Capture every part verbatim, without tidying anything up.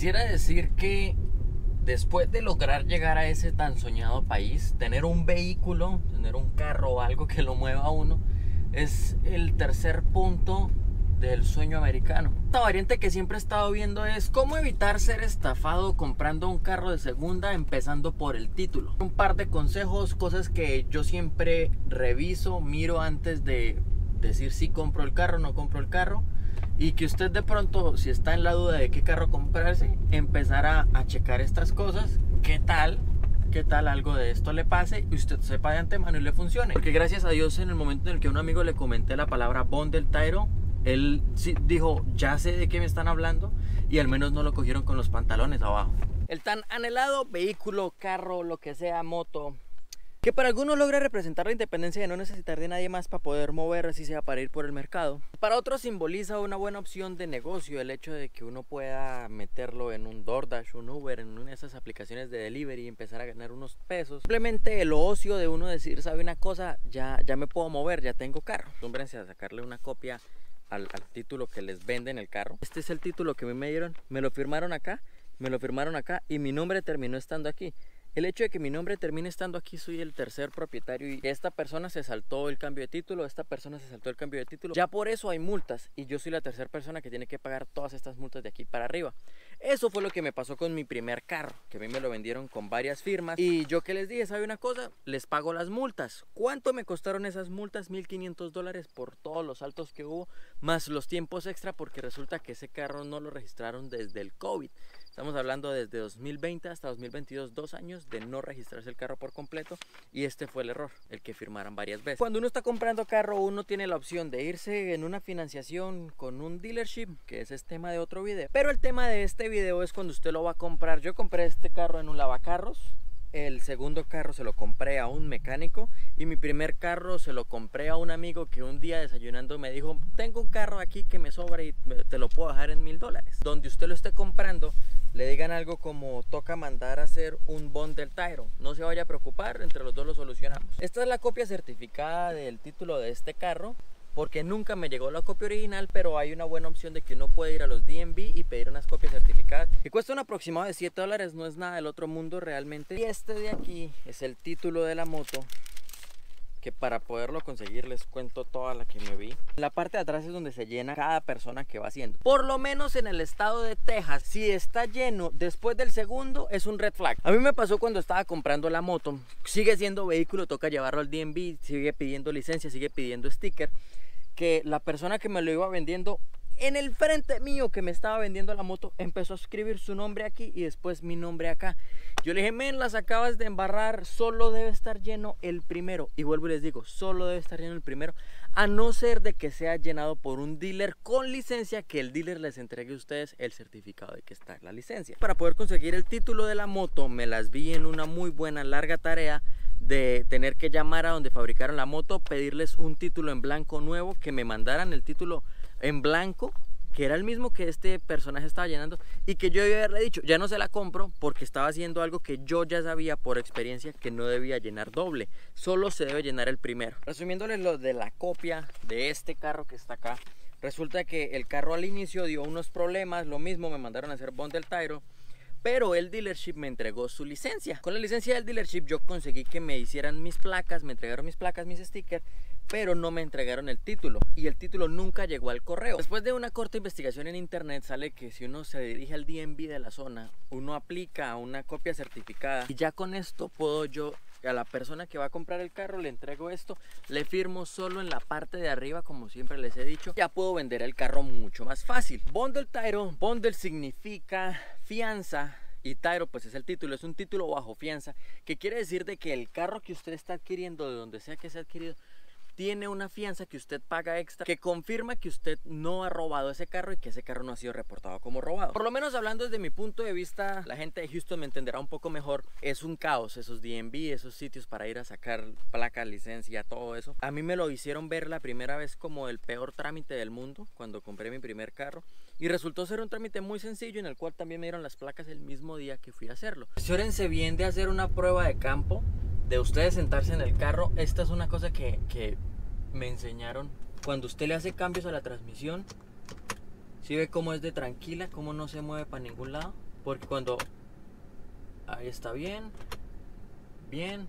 quisiera decir que después de lograr llegar a ese tan soñado país, tener un vehículo, tener un carro o algo que lo mueva a uno, es el tercer punto del sueño americano. Esta variante que siempre he estado viendo es cómo evitar ser estafado comprando un carro de segunda, empezando por el título. Un par de consejos, cosas que yo siempre reviso, miro antes de decir si compro el carro o no compro el carro. Y que usted de pronto, si está en la duda de qué carro comprarse, empezará a checar estas cosas. ¿Qué tal? ¿Qué tal algo de esto le pase y usted sepa de antemano y le funcione? Porque gracias a Dios, en el momento en el que a un amigo le comenté la palabra bundle tyro, él sí dijo, ya sé de qué me están hablando, y al menos no lo cogieron con los pantalones abajo. El tan anhelado vehículo, carro, lo que sea, moto, que para algunos logra representar la independencia de no necesitar de nadie más para poder mover, así sea para ir por el mercado. Para otros simboliza una buena opción de negocio el hecho de que uno pueda meterlo en un DoorDash, un Uber, en una de esas aplicaciones de delivery y empezar a ganar unos pesos. Simplemente el ocio de uno decir, sabe una cosa, ya, ya me puedo mover, ya tengo carro. Acostúmbrense a sacarle una copia al, al título que les venden el carro. Este es el título que a mí me dieron, me lo firmaron acá, me lo firmaron acá y mi nombre terminó estando aquí. El hecho de que mi nombre termine estando aquí, soy el tercer propietario y esta persona se saltó el cambio de título, esta persona se saltó el cambio de título. Ya por eso hay multas y yo soy la tercera persona que tiene que pagar todas estas multas de aquí para arriba. Eso fue lo que me pasó con mi primer carro, que a mí me lo vendieron con varias firmas. Y yo que les dije, ¿sabe una cosa? Les pago las multas. ¿Cuánto me costaron esas multas? mil quinientos dólares por todos los saltos que hubo, más los tiempos extra, porque resulta que ese carro no lo registraron desde el COVID. Estamos hablando desde dos mil veinte hasta dos mil veintidós, dos años de no registrarse el carro por completo, y este fue el error, el que firmaran varias veces. Cuando uno está comprando carro, uno tiene la opción de irse en una financiación con un dealership, que ese es tema de otro video. Pero el tema de este video es cuando usted lo va a comprar. Yo compré este carro en un lavacarros. El segundo carro se lo compré a un mecánico y mi primer carro se lo compré a un amigo que un día desayunando me dijo, tengo un carro aquí que me sobra y te lo puedo dejar en mil dólares. Donde usted lo esté comprando, le digan algo como toca mandar a hacer un bundle tyro. No se vaya a preocupar, entre los dos lo solucionamos. Esta es la copia certificada del título de este carro, porque nunca me llegó la copia original, pero hay una buena opción de que uno puede ir a los D M V y pedir unas copias certificadas que cuesta un aproximado de siete dólares, no es nada del otro mundo realmente. Y este de aquí es el título de la moto, que para poderlo conseguir les cuento toda la que me vi. La parte de atrás es donde se llena cada persona que va haciendo. Por lo menos en el estado de Texas, si está lleno después del segundo, es un red flag. A mí me pasó cuando estaba comprando la moto. Sigue siendo vehículo, toca llevarlo al D M V, sigue pidiendo licencia, sigue pidiendo sticker. Que la persona que me lo iba vendiendo, en el frente mío que me estaba vendiendo la moto, empezó a escribir su nombre aquí y después mi nombre acá. Yo le dije, men, las acabas de embarrar, solo debe estar lleno el primero. Y vuelvo y les digo, solo debe estar lleno el primero, a no ser de que sea llenado por un dealer con licencia, que el dealer les entregue a ustedes el certificado de que está la licencia. Para poder conseguir el título de la moto, me las vi en una muy buena larga tarea de tener que llamar a donde fabricaron la moto, pedirles un título en blanco nuevo, que me mandaran el título en blanco, que era el mismo que este personaje estaba llenando, y que yo debía haberle dicho, ya no se la compro porque estaba haciendo algo que yo ya sabía por experiencia que no debía llenar doble, solo se debe llenar el primero. Resumiéndoles lo de la copia de este carro que está acá, resulta que el carro al inicio dio unos problemas, lo mismo me mandaron a hacer bundle tyro, pero el dealership me entregó su licencia. Con la licencia del dealership yo conseguí que me hicieran mis placas, me entregaron mis placas, mis stickers, pero no me entregaron el título, y el título nunca llegó al correo. Después de una corta investigación en internet sale que si uno se dirige al D M V de la zona, uno aplica una copia certificada, y ya con esto puedo yo, a la persona que va a comprar el carro, le entrego esto, le firmo solo en la parte de arriba, como siempre les he dicho, ya puedo vender el carro mucho más fácil. Bundle tyro, bundle significa fianza, y tyro pues es el título, es un título bajo fianza, que quiere decir de que el carro que usted está adquiriendo, de donde sea que sea adquirido, tiene una fianza que usted paga extra, que confirma que usted no ha robado ese carro y que ese carro no ha sido reportado como robado. Por lo menos hablando desde mi punto de vista, la gente de Houston me entenderá un poco mejor. Es un caos esos D M V, esos sitios para ir a sacar placa, licencia, todo eso. A mí me lo hicieron ver la primera vez como el peor trámite del mundo cuando compré mi primer carro, y resultó ser un trámite muy sencillo, en el cual también me dieron las placas el mismo día que fui a hacerlo. Asegúrense bien de hacer una prueba de campo, de ustedes sentarse en el carro. Esta es una cosa que, que me enseñaron. Cuando usted le hace cambios a la transmisión, ¿sí ve cómo es de tranquila? Cómo no se mueve para ningún lado. porque cuando... Ahí está bien, bien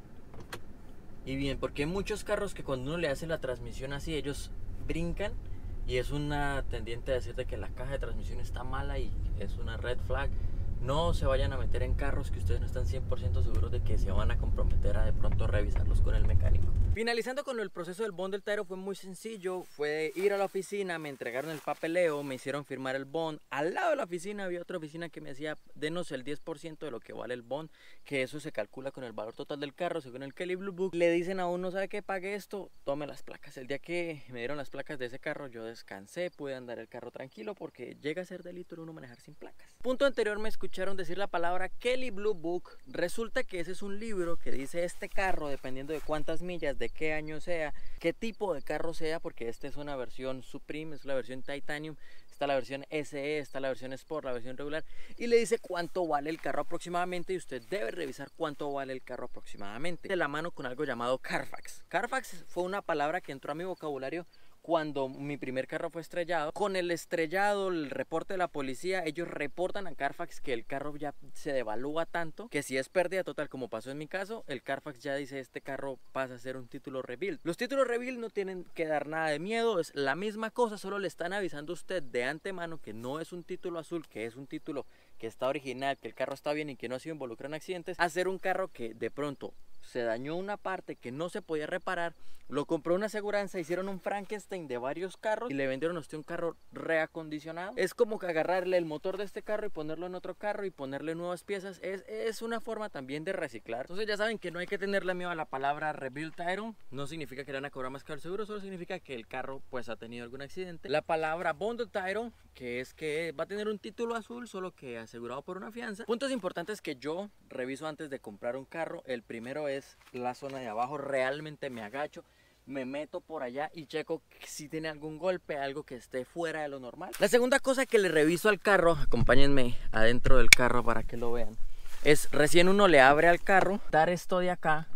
y bien, porque hay muchos carros que cuando uno le hace la transmisión así, ellos brincan y es una tendiente a decirte que la caja de transmisión está mala y es una red flag. No se vayan a meter en carros que ustedes no están cien por ciento seguros de que se van a comprometer a de pronto revisarlos con el mecánico. Finalizando con el proceso del bond del Tairo, fue muy sencillo. Fue ir a la oficina, me entregaron el papeleo, me hicieron firmar el bond. Al lado de la oficina había otra oficina que me decía, denos el diez por ciento de lo que vale el bond, que eso se calcula con el valor total del carro según el Kelley Blue Book. Le dicen a uno, ¿sabe qué? Pague esto, tome las placas. El día que me dieron las placas de ese carro, yo descansé, pude andar el carro tranquilo porque llega a ser delito uno manejar sin placas. Punto anterior, me escucharon decir la palabra Kelley Blue Book. Resulta que ese es un libro que dice este carro, dependiendo de cuántas millas, de qué año sea, qué tipo de carro sea, porque esta es una versión Supreme, es la versión Titanium, está la versión S E, está la versión Sport, la versión regular, y le dice cuánto vale el carro aproximadamente, y usted debe revisar cuánto vale el carro aproximadamente, de la mano con algo llamado Carfax. Carfax fue una palabra que entró a mi vocabulario cuando mi primer carro fue estrellado. Con el estrellado, el reporte de la policía, ellos reportan a Carfax que el carro ya se devalúa tanto que si es pérdida total, como pasó en mi caso, el Carfax ya dice este carro pasa a ser un título rebuild. Los títulos rebuild no tienen que dar nada de miedo, es la misma cosa, solo le están avisando a usted de antemano que no es un título azul, que es un título que está original, que el carro está bien y que no ha sido involucrado en accidentes. Hacer un carro que de pronto se dañó una parte que no se podía reparar, lo compró una aseguranza, hicieron un Frankenstein de varios carros y le vendieron a usted un carro reacondicionado. Es como que agarrarle el motor de este carro y ponerlo en otro carro y ponerle nuevas piezas. Es, es una forma también de reciclar. Entonces ya saben que no hay que tenerle miedo a la palabra rebuild Tairo. No significa que le van a cobrar más caro el seguro, solo significa que el carro pues ha tenido algún accidente. La palabra bonded Tairo, que es que va a tener un título azul, solo que asegurado por una fianza. Puntos importantes que yo reviso antes de comprar un carro. El primero es la zona de abajo. Realmente me agacho, me meto por allá y checo si tiene algún golpe, algo que esté fuera de lo normal. La segunda cosa que le reviso al carro, acompáñenme adentro del carro para que lo vean, es recién uno le abre al carro, dar esto de acá,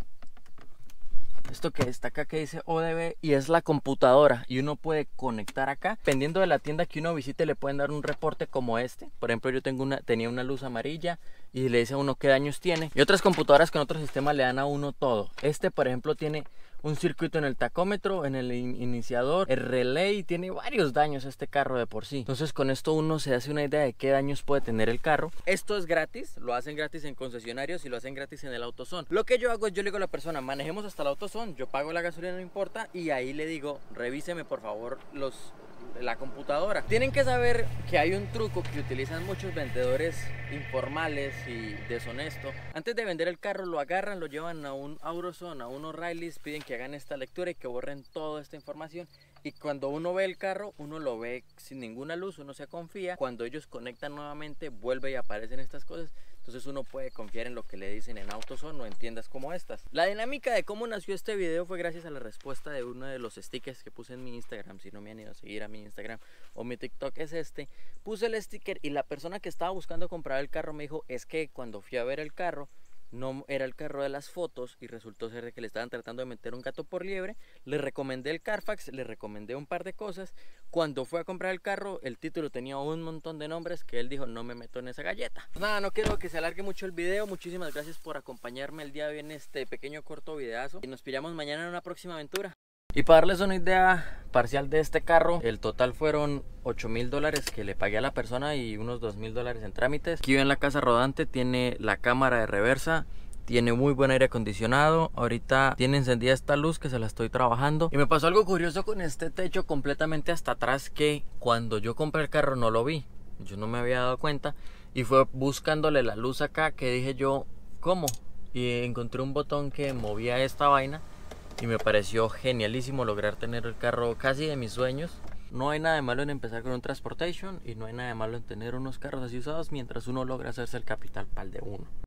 esto que está acá que dice O D B, y es la computadora, y uno puede conectar acá. Dependiendo de la tienda que uno visite le pueden dar un reporte como este. Por ejemplo, yo tengo una, tenía una luz amarilla y le dice a uno qué daños tiene, y otras computadoras con otros sistemas le dan a uno todo. Este por ejemplo tiene un circuito en el tacómetro, en el in iniciador, el relay, tiene varios daños este carro de por sí. Entonces con esto uno se hace una idea de qué daños puede tener el carro. Esto es gratis, lo hacen gratis en concesionarios y lo hacen gratis en el AutoZone. Lo que yo hago es, yo le digo a la persona, manejemos hasta el AutoZone, yo pago la gasolina, no importa, y ahí le digo, revíseme por favor los... la computadora. Tienen que saber que hay un truco que utilizan muchos vendedores informales y deshonestos. Antes de vender el carro lo agarran, lo llevan a un AutoZone, a un O'Reilly's, piden que hagan esta lectura y que borren toda esta información. Y cuando uno ve el carro, uno lo ve sin ninguna luz, uno se confía. Cuando ellos conectan nuevamente, vuelve y aparecen estas cosas. Entonces uno puede confiar en lo que le dicen en AutoZone o en tiendas como estas. La dinámica de cómo nació este video fue gracias a la respuesta de uno de los stickers que puse en mi Instagram. Si no me han ido a seguir a mi Instagram o mi TikTok es este. Puse el sticker y la persona que estaba buscando comprar el carro me dijo, es que cuando fui a ver el carro, no era el carro de las fotos y resultó ser que le estaban tratando de meter un gato por liebre. Le recomendé el Carfax, le recomendé un par de cosas. Cuando fue a comprar el carro, el título tenía un montón de nombres que él dijo, no me meto en esa galleta. Pues nada, no quiero que se alargue mucho el video. Muchísimas gracias por acompañarme el día de hoy en este pequeño corto videazo y nos pillamos mañana en una próxima aventura. Y para darles una idea parcial de este carro, el total fueron ocho mil dólares que le pagué a la persona y unos dos mil dólares en trámites. Aquí ven la casa rodante, tiene la cámara de reversa, tiene muy buen aire acondicionado. Ahorita tiene encendida esta luz que se la estoy trabajando. Y me pasó algo curioso con este techo completamente hasta atrás, que cuando yo compré el carro no lo vi, yo no me había dado cuenta. Y fue buscándole la luz acá que dije yo, ¿cómo? Y encontré un botón que movía esta vaina y me pareció genialísimo lograr tener el carro casi de mis sueños. No hay nada de malo en empezar con un Transportation y no hay nada de malo en tener unos carros así usados mientras uno logra hacerse el capital pal de uno.